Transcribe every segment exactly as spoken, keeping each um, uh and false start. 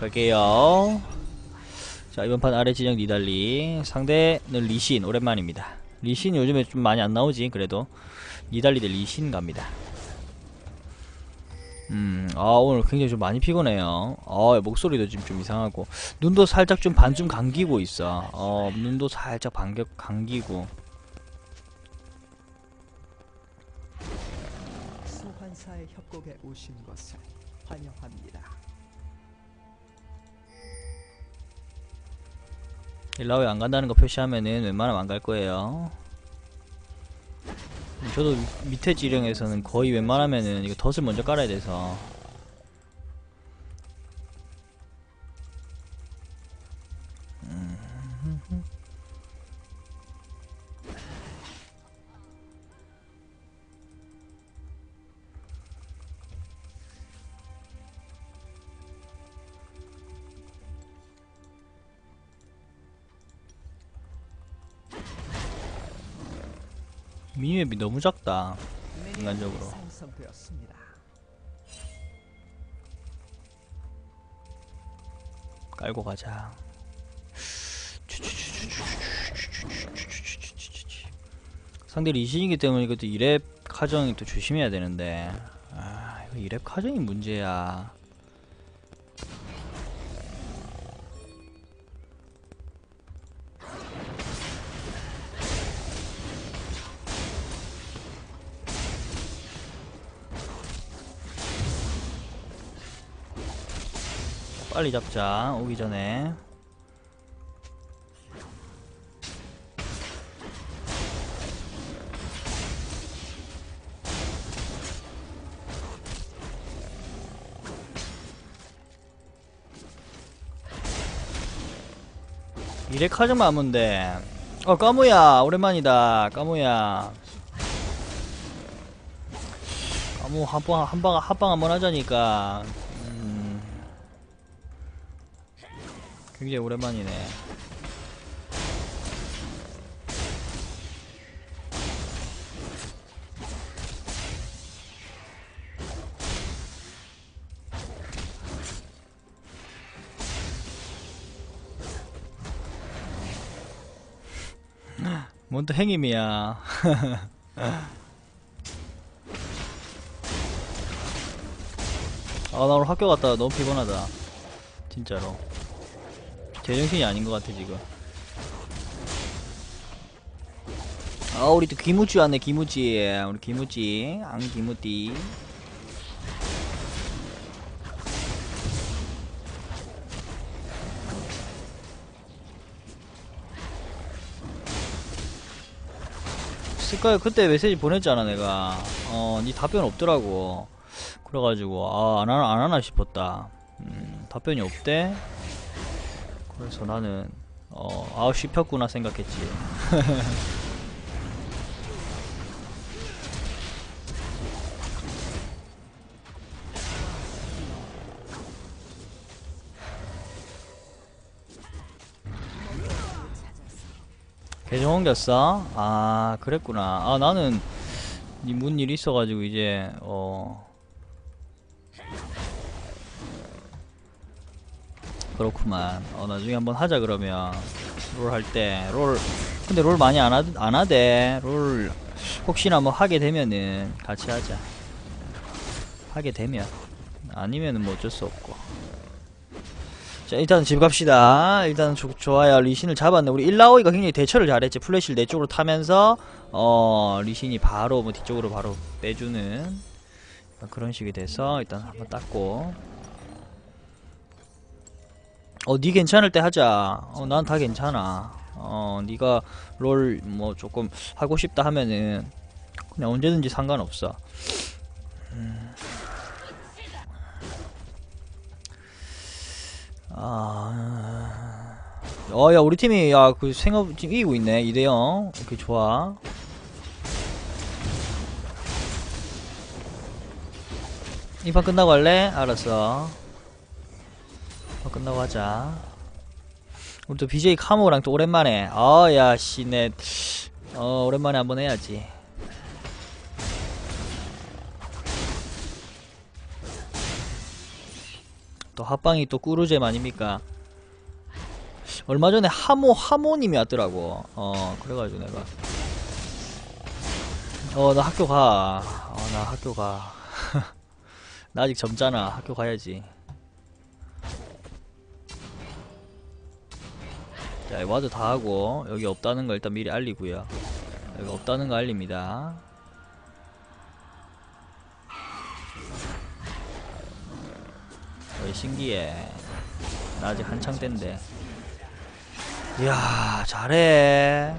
갈게요. 자, 이번 판 아래 진영 니달리, 상대는 리신. 오랜만입니다. 리신 요즘에 좀 많이 안 나오지. 그래도 니달리 대 리신 갑니다. 음, 아, 오늘 굉장히 좀 많이 피곤해요. 어, 목소리도 지금 좀 이상하고, 눈도 살짝 좀 반쯤 감기고 있어. 어, 눈도 살짝 반겨, 감기고. 소환사의 협곡에 오신 것을 환영합니다. 일라오에 안 간다는 거 표시하면은 웬만하면 안 갈 거예요. 저도 밑에 지령에서는 거의 웬만하면은 이거 덫을 먼저 깔아야 돼서. 미니맵이 너무 작다, 인간적으로. 생성되었습니다. 깔고 가자. 상대 리신이기 때문에 이것도 이랩 카정이 또 조심해야 되는데, 아, 이거 이랩 카정이 문제야. 빨리 잡자, 오기 전에. 이래 카즈마 하면 돼. 어, 까무야, 오랜만이다. 까무야. 까무 한방 한방 합방 한번 하자니까. 음, 굉장히 오랜만이네. 뭔 또 행임이야. 아, 나 오늘 학교 갔다가 너무 피곤하다. 진짜로. 제정신이 아닌 것 같아, 지금. 아, 우리 또 기무찌 왔네, 기무찌. 우리 기무찌. 앙, 기무띠. 쓸까요? 그때 메시지 보냈잖아, 내가. 어, 니 답변 없더라고. 그래가지고, 아, 안 하나, 안 하나 싶었다. 음, 답변이 없대? 그래서 나는, 어, 아우, 씹혔구나 생각했지. 계정 옮겼어? 아, 그랬구나. 아, 나는, 니 뭔 일 있어가지고, 이제, 어, 그렇구만. 어, 나중에 한번 하자, 그러면. 롤 할 때. 롤, 근데 롤 많이 안, 하, 안 하대. 롤, 혹시나 뭐 하게 되면은, 같이 하자. 하게 되면. 아니면은 뭐 어쩔 수 없고. 자, 일단 집 갑시다. 일단 조, 좋아요. 리신을 잡았네. 우리 일라오이가 굉장히 대처를 잘했지. 플래시를 내 쪽으로 타면서, 어, 리신이 바로, 뭐 뒤쪽으로 바로 빼주는 그런 식이 돼서, 일단 한번 닦고. 어, 니 괜찮을 때 하자. 어, 난 다 괜찮아. 어, 니가 롤 뭐 조금 하고 싶다 하면은 그냥 언제든지 상관없어. 음. 아, 어, 야, 우리 팀이, 야, 그 생각 지금 이기고 있네. 이 대 영. 오케이, 좋아. 이 판 끝나고 할래? 알았어. 어, 끝나고 하자. 우리 또 비제이 카모랑 또 오랜만에. 아, 야, 씨, 네. 어, 오랜만에 한번 해야지. 또 합방이 또 꾸루잼 아닙니까? 얼마 전에 하모 하모님이 왔더라고. 어 그래가지고 내가 어 나 학교 가. 어 나 학교 가. 나 아직 젊잖아. 학교 가야지. 자, 와드 다 하고 여기 없다는 거 일단 미리 알리고요. 여기 없다는 거 알립니다. 어이 신기해. 나 아직 한창 땐데. 이야 잘해.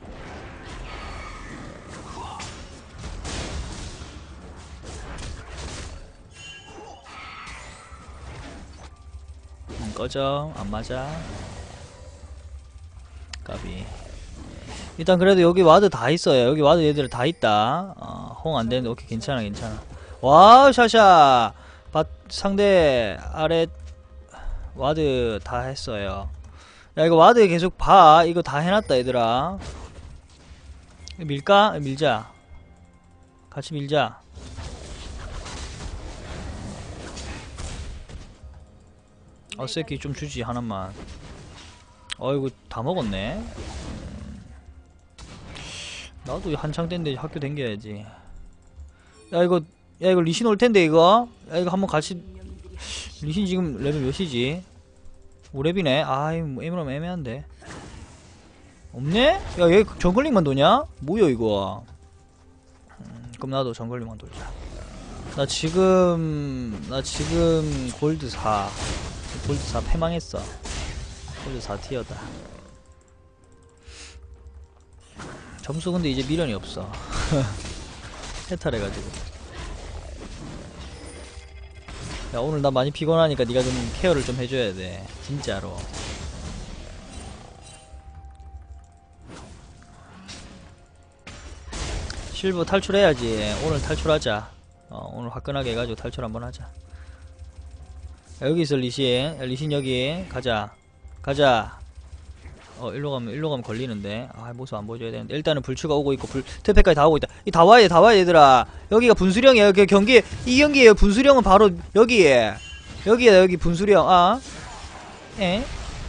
음, 꺼져. 안 맞아. 까비. 일단 그래도 여기 와드 다 있어요. 여기 와드 얘들 다 있다. 어, 홍 안되는데 오케이 괜찮아 괜찮아. 와우 샤샤. 밭 상대 아래 와드 다 했어요. 야 이거 와드 계속 봐. 이거 다 해놨다 얘들아. 밀까? 밀자. 같이 밀자. 어새끼 좀 주지 하나만. 어이구 다 먹었네. 음. 나도 한창 땐데 학교 댕겨야지. 야 이거 야 이거 리신 올텐데 이거. 야 이거 한번 같이. 리신 지금 레벨 몇이지? 오 렙이네. 아이 뭐 에메랄드 애매한데. 없네? 야 얘 정글링만 도냐? 뭐야 이거. 음, 그럼 나도 정글링만 돌자. 나 지금 나 지금 골드 사. 골드 사 패망했어. 골드 사 티어다. 점수 근데 이제 미련이 없어. 해탈해가지고. 야 오늘 나 많이 피곤하니까 니가 좀 케어를 좀 해줘야 돼. 진짜로. 실버 탈출해야지. 오늘 탈출하자. 어 오늘 화끈하게 해가지고 탈출 한번 하자. 야, 여기 있어 리신. 야, 리신 여기 가자. 가자. 어 일로 가면 일로 가면 걸리는데. 아 모습 안 보여줘야 되는데. 일단은 불추가 오고 있고 불 퇴폐까지 다 오고 있다. 이 다 와야 돼 다 와야 얘들아. 여기가 분수령이야. 여기 경기 이 경기에요. 분수령은 바로 여기에. 여기야 여기 분수령. 아 에?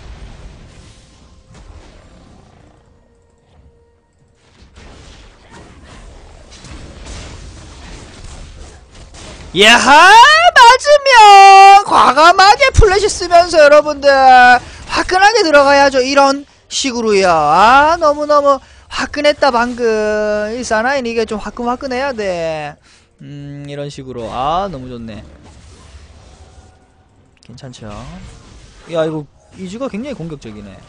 야하! 맞으면 과감하게 플래시 쓰면서 여러분들 화끈하게 들어가야죠. 이런 식으로요. 아 너무너무 화끈했다 방금. 이 사나인 이게 좀 화끈화끈해야 돼. 음 이런 식으로. 아 너무 좋네. 괜찮죠? 야 이거 이즈가 굉장히 공격적이네.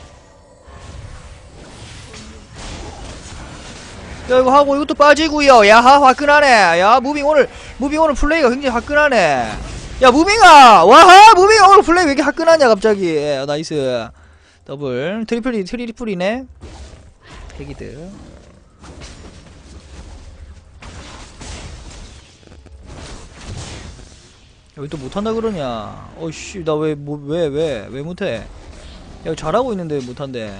야 이거 하고 이것도 빠지고요. 야하 화끈하네. 야 무빙 오늘 무빙 오늘 플레이가 굉장히 화끈하네. 야 무빙아 와하 무빙아 오늘 플레이 왜 이렇게 화끈하냐 갑자기. 야, 나이스 더블 트리플이 트리플이네. 핵이드. 여기 또 못한다 그러냐. 어이씨 나 왜 뭐 왜 왜 왜 못해. 야 잘하고 있는데 못한대.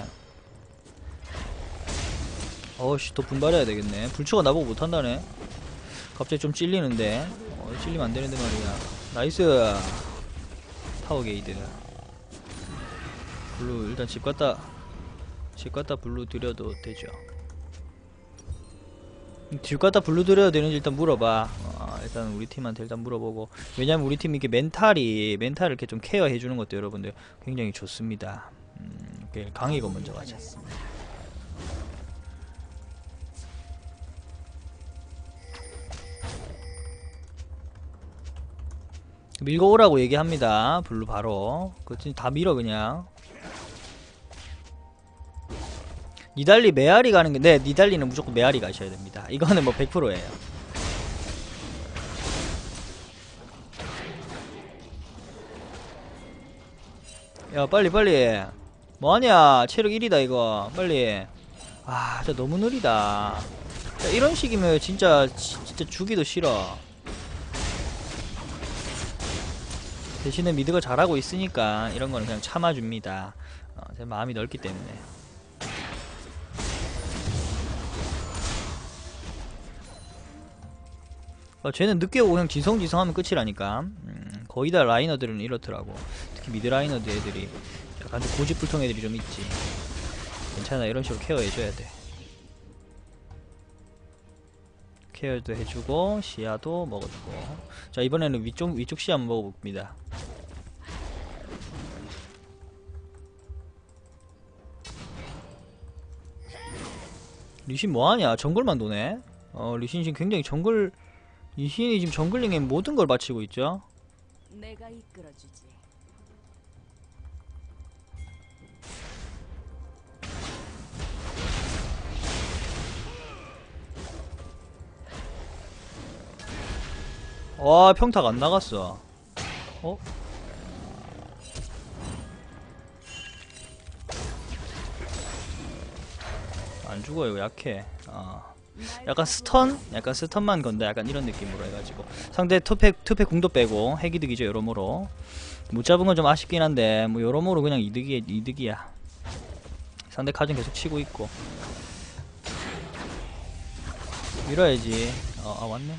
어씨 더 분발해야 되겠네. 불초가 나보고 못한다네. 갑자기 좀 찔리는데. 어 찔리면 안되는데 말이야. 나이스 타워 게이드. 블루 일단 집 갔다 집 갔다 블루 드려도 되죠. 집 갔다 블루 드려도 되는지 일단 물어봐. 어, 일단 우리 팀한테 일단 물어보고. 왜냐면 우리 팀이 이렇게 멘탈이 멘탈을 이렇게 좀 케어해주는 것도 여러분들 굉장히 좋습니다. 음, 강의가 먼저 가자. 밀고 오라고 얘기합니다. 블루 바로. 그치 다 밀어 그냥. 니달리 메아리 가는 게, 네, 니달리는 무조건 메아리 가셔야 됩니다. 이거는 뭐 백 퍼센트예요. 야, 빨리, 빨리. 뭐하냐? 체력 일이다, 이거. 빨리. 아, 진짜 너무 느리다. 자, 이런 식이면 진짜, 진짜 주기도 싫어. 대신에 미드가 잘하고 있으니까 이런 거는 그냥 참아줍니다. 어, 제 마음이 넓기 때문에. 어, 쟤는 늦게 오고 그냥 지성지성하면 끝이라니까. 음, 거의 다 라이너들은 이렇더라고. 특히 미드 라이너들 애들이 약간 좀 고집불통 애들이 좀 있지. 괜찮아, 이런 식으로 케어해줘야 돼. 케어도 해주고 시야도 먹어주고. 자, 이번에는 위쪽 위쪽 시야 한번 먹어봅니다. 리신 뭐하냐? 정글만 도네. 어, 리신 지금 굉장히 정글, 리신이 지금 정글링에 모든 걸 바치고 있죠. 내가 이끌어주지. 와, 평탁 안 나갔어. 어? 안 죽어요, 이거 약해. 어. 약간 스턴? 약간 스턴만 건다. 약간 이런 느낌으로 해가지고. 상대 투팩, 투팩 궁도 빼고, 핵이득이죠, 여러모로. 못 잡은 건 좀 아쉽긴 한데, 뭐, 여러모로 그냥 이득이, 이득이야. 상대 카전 계속 치고 있고. 밀어야지. 어, 아, 왔네.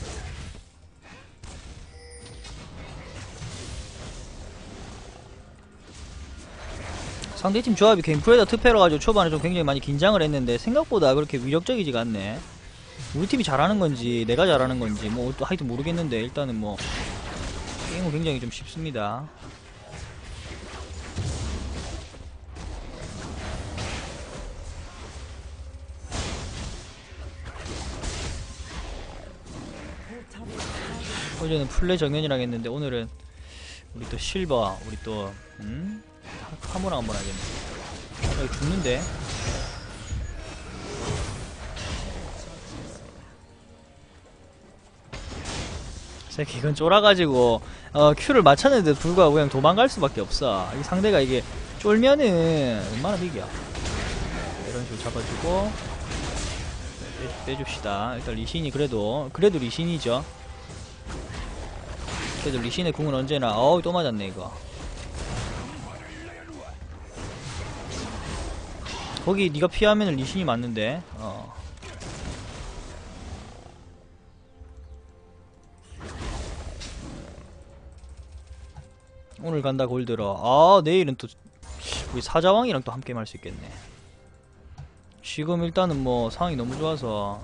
상대팀 조합이 갱프레다 투페로 가지고 초반에 좀 굉장히 많이 긴장을 했는데 생각보다 그렇게 위력적이지가 않네. 우리 팀이 잘하는 건지 내가 잘하는 건지 뭐 또 하여튼 모르겠는데 일단은 뭐 게임은 굉장히 좀 쉽습니다. 어제는 플레 정연이랑 했는데 오늘은 우리 또 실버 우리 또 음? 카모랑 한번 하겠네. 아, 이거 죽는데? 새끼 이건 쫄아가지고 어 Q를 맞췄는데 불구하고 그냥 도망갈 수밖에 없어. 이 상대가 이게 쫄면은 얼마나 비겨. 이런 식으로 잡아주고 빼, 빼줍시다. 일단 리신이 그래도 그래도 리신이죠. 그래도 리신의 궁은 언제나 어우 또 맞았네 이거. 거기 네가 피하면은 리신이 맞는데. 어. 오늘 간다 골들어. 아 내일은 또 우리 사자왕이랑 또 함께 할 수 있겠네. 지금 일단은 뭐 상황이 너무 좋아서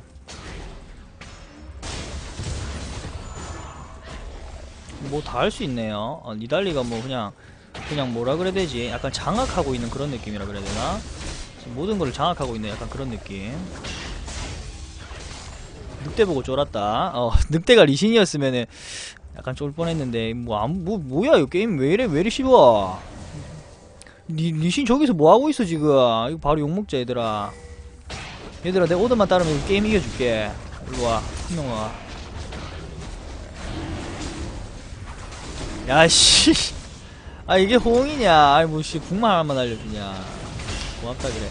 뭐 다 할 수 있네요. 어, 니달리가 뭐 그냥 그냥 뭐라 그래야 되지? 약간 장악하고 있는 그런 느낌이라 그래야 되나? 모든 걸 장악하고 있는 약간 그런 느낌. 늑대 보고 쫄았다. 어, 늑대가 리신이었으면은 약간 쫄 뻔했는데 뭐 아무 뭐 뭐야 이거 게임 왜 이래 왜 이래 씹어? 리 리신 저기서 뭐 하고 있어 지금? 이거 바로 욕 먹자 얘들아. 얘들아 내 오더만 따르면 이거 게임 이겨줄게. 일로 와, 한 명 와. 야씨. 아 이게 호응이냐? 아이 뭐씨 궁만 하나만 알려주냐? 고맙다 그래.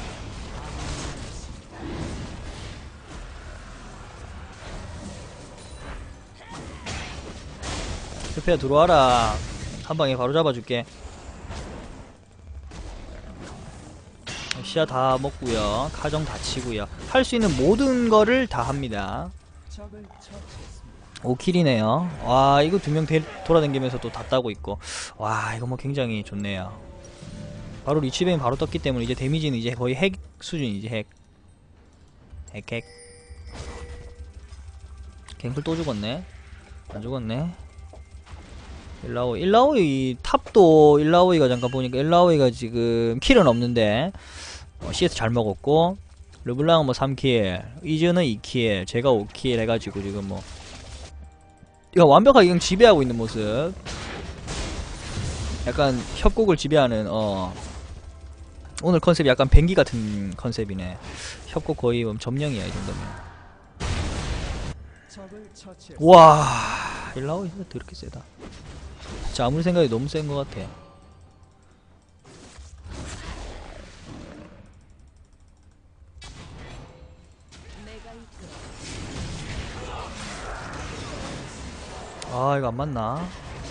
페페야 들어와라. 한방에 바로 잡아줄게. 시야 다 먹고요. 카정 다 치고요. 할 수 있는 모든 거를 다 합니다. 적을 처치했습니다. 오 킬이네요. 와 이거 두 명 돌아다니면서 또 다 따고 있고. 와 이거 뭐 굉장히 좋네요. 바로 리치베인 바로 떴기 때문에 이제 데미지는 이제 거의 핵 수준이지. 핵 핵 핵. 갱플 또 죽었네. 안 죽었네. 일라오이 일라오이 탑도 일라오이가 잠깐 보니까 일라오이가 지금 킬은 없는데 어, 씨에스 잘 먹었고 르블랑은 뭐 삼 킬 이즈는 이 킬 제가 오 킬 해가지고 지금 뭐 이거 완벽하게 그냥 지배하고 있는 모습. 약간 협곡을 지배하는 어 오늘 컨셉이 약간 뱅기 같은 컨셉이네. 협곡 거의 뭐 점령이야 이 정도면. 적을 처치했습니다. 와 일라오이 진짜 더럽게 세다. 진짜 아무리 생각해도 너무 센 것 같아. 아 이거 안 맞나?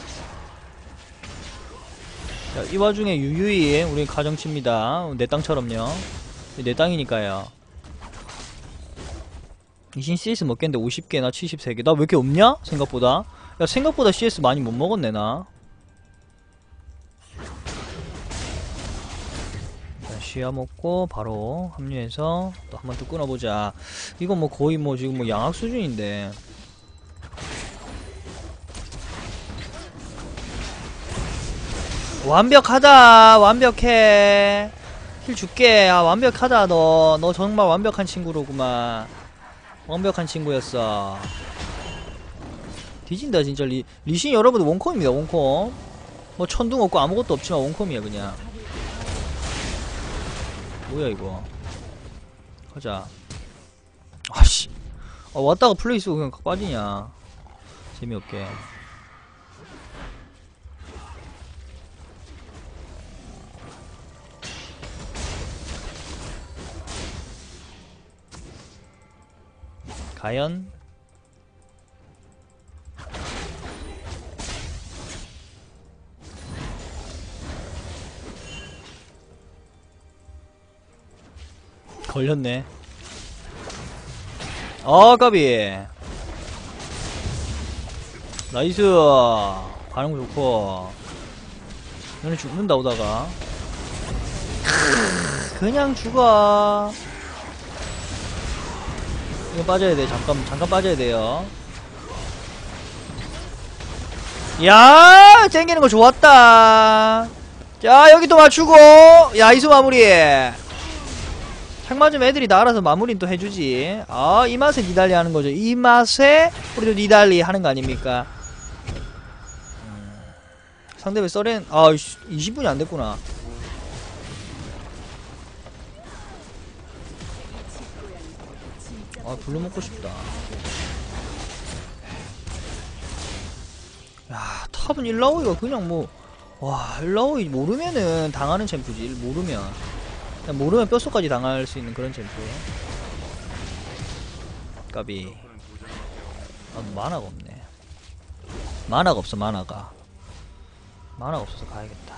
자, 이 와중에 유유히 우리 가정칩니다. 내 땅처럼요. 내 땅이니까요. 이신 씨에스 먹겠는데 오십 개나 칠십삼 개. 나 왜 이렇게 없냐? 생각보다. 야, 생각보다 씨에스 많이 못 먹었네, 나. 자, 시야 먹고, 바로 합류해서, 또 한 번 또 끊어보자. 이건 뭐 거의 뭐 지금 뭐 양악 수준인데. 완벽하다! 완벽해! 힐 줄게. 아, 완벽하다, 너. 너 정말 완벽한 친구로구만. 완벽한 친구였어. 뒤진다 진짜. 리, 리신 여러분들 원콤입니다. 원콤. 뭐 천둥 없고 아무것도 없지만 원콤이야 그냥. 뭐야 이거. 가자. 아씨. 아, 왔다가 플레이 쓰고 그냥 빠지냐. 재미없게. 과연 걸렸네. 아 까비. 나이스. 반응 좋고. 너네 죽는다 오다가. 그냥 죽어. 이거 빠져야 돼. 잠깐 잠깐 빠져야 돼요. 야, 땡기는 거 좋았다. 자, 여기 또 맞추고. 야, 이수 마무리. 창 맞으면 애들이 다 알아서 마무리는 또 해주지. 아, 이 맛에 니달리 하는 거죠. 이 맛에 우리도 니달리 하는 거 아닙니까? 음. 상대방 써렌, 아, 이십 분이 안 됐구나. 아, 블루 먹고 싶다. 야, 탑은 일라오이가 그냥 뭐, 와, 일라오이 모르면은 당하는 챔프지. 모르면. 그냥 모르면 뼛속까지 당할 수 있는 그런 챔프. 까비. 아, 만화가 없네. 만화가 없어, 만화가. 만화가 없어서 가야겠다.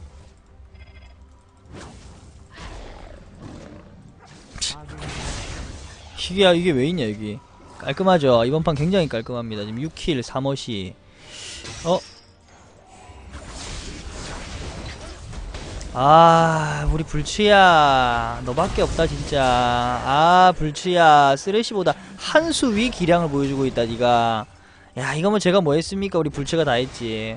이게, 이게 왜 있냐, 여기. 깔끔하죠? 이번 판 굉장히 깔끔합니다. 지금 육 킬, 삼 어시. 어? 아, 우리 불치야. 너밖에 없다, 진짜. 아, 불치야. 쓰레쉬보다 한 수 위 기량을 보여주고 있다, 니가. 야, 이거면 제가 뭐 했습니까? 우리 불치가 다 했지.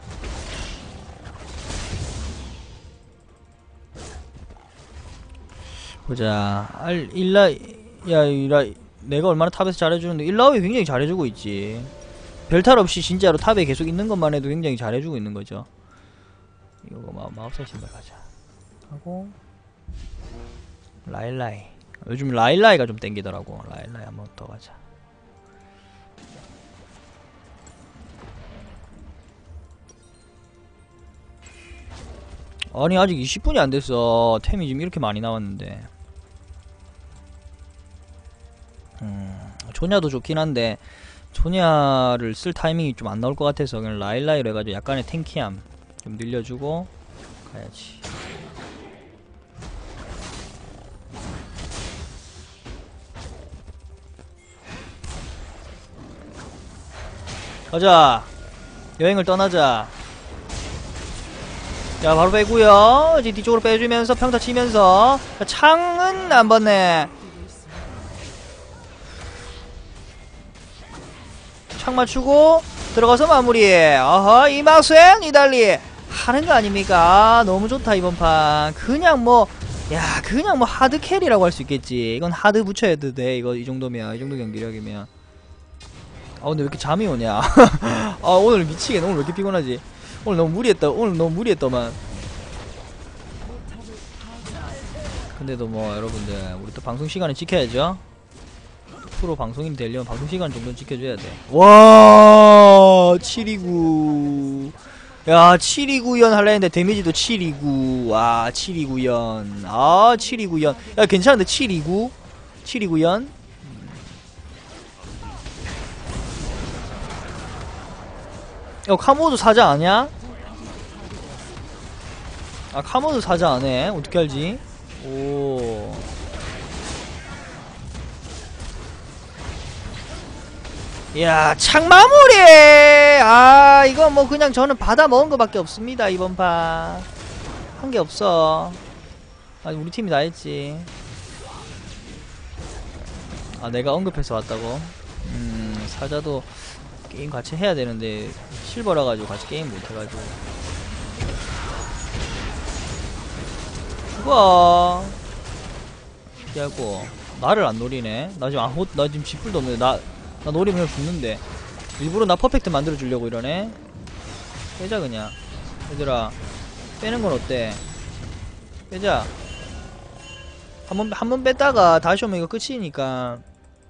보자. 알, 일라, 야, 일라, 내가 얼마나 탑에서 잘해주는데, 일라오이 굉장히 잘해주고 있지. 별탈 없이 진짜로 탑에 계속 있는 것만 해도 굉장히 잘해주고 있는 거죠. 이거 마, 마법사 신발 가자 하고 라일라이. 요즘 라일라이가 좀 땡기더라고. 라일라이 한번 더 가자. 아니 아직 이십 분이 안 됐어. 템이 지금 이렇게 많이 나왔는데. 음, 조냐도 좋긴 한데 조냐를 쓸 타이밍이 좀 안 나올 것 같아서 그냥 라일라이로 해가지고 약간의 탱키함 좀 늘려주고 가야지. 가자. 여행을 떠나자. 자, 바로 빼고요. 이제 뒤쪽으로 빼주면서 평타 치면서 창은 안 봤네. 창 맞추고 들어가서 마무리. 어허, 이 맛엔 니달리 하는 거 아닙니까? 아, 너무 좋다 이번 판. 그냥 뭐, 야, 그냥 뭐 하드 캐리라고 할 수 있겠지. 이건 하드 붙여야 돼. 이거 이 정도면, 이 정도 경기력이면. 아, 근데 왜 이렇게 잠이 오냐? 아, 오늘 미치겠네. 오늘 왜 이렇게 피곤하지? 오늘 너무 무리했다. 오늘 너무 무리했더만. 근데도 뭐 여러분들 우리 또 방송 시간을 지켜야죠. 프로 방송인 되려면 방송 시간 정도는 지켜줘야 돼. 와, 칠이구. 야, 칠이구연 할라 했는데 데미지도 칠이구. 와, 칠이구연. 아, 칠이구연. 야, 괜찮은데 칠이구? 칠이구연? 야, 카모도 사자 아냐? 아, 카모도 사자 안해. 어떻게 알지? 오. 이야, 창 마무리! 아, 이거 뭐 그냥 저는 받아 먹은 거밖에 없습니다, 이번 판. 한 게 없어. 아, 우리 팀이 다 했지. 아, 내가 언급해서 왔다고? 음, 사자도 게임 같이 해야 되는데, 실버라 가지고 같이 게임 못 해가지고. 죽어! 피하고. 나를 안 노리네? 나 지금 아무, 나 지금 지풀도 없는데, 나, 나 노리면 그냥 죽는데. 일부러 나 퍼펙트 만들어 주려고 이러네? 빼자, 그냥. 얘들아, 빼는 건 어때? 빼자. 한 번, 한 번 뺐다가 다시 오면 이거 끝이니까.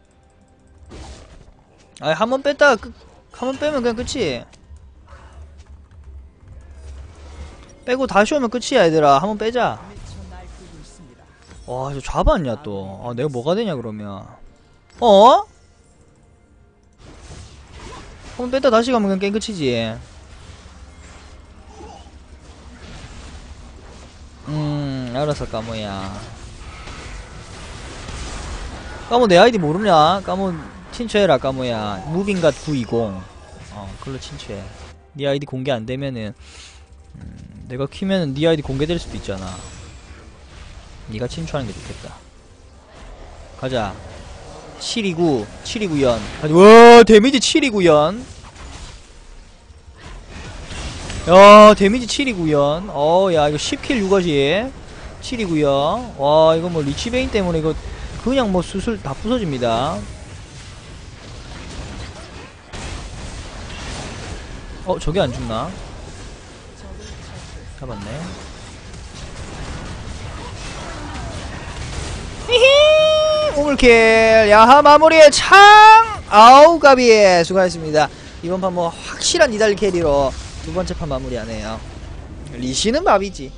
아니, 한 번 뺐다가 끝, 한 번 빼면 그냥 끝이. 빼고 다시 오면 끝이야, 얘들아. 한 번 빼자. 미쳐 날뛰고 있습니다. 와, 저 잡았냐, 또. 아, 내가 뭐가 되냐, 그러면. 어? 한 번 뺐다 다시 가면 그냥 게임 끝이지. 음, 알았어, 까모야. 까모 내 아이디 모르냐? 까모 친추해라, 까모야. 무빙갓 구이십. 어, 그걸로 친추해. 네 아이디 공개 안 되면은, 음, 내가 키면은 네 아이디 공개될 수도 있잖아. 네가 친추하는 게 좋겠다. 가자. 칠이구, 칠이구연. 와, 데미지 칠이구연. 야, 데미지 칠이구연. 어, 야, 이거 십 킬 유거지. 칠이구연. 와, 이거 뭐 리치베인 때문에 이거 그냥 뭐 수술 다 부서집니다. 어, 저게 안 죽나? 잡았네. 히히! 우물킬! 야하 마무리의 창! 아우, 가비! 수고하셨습니다. 이번 판 뭐 확실한 이달 캐리로 두 번째 판 마무리하네요. 리시는 밥이지.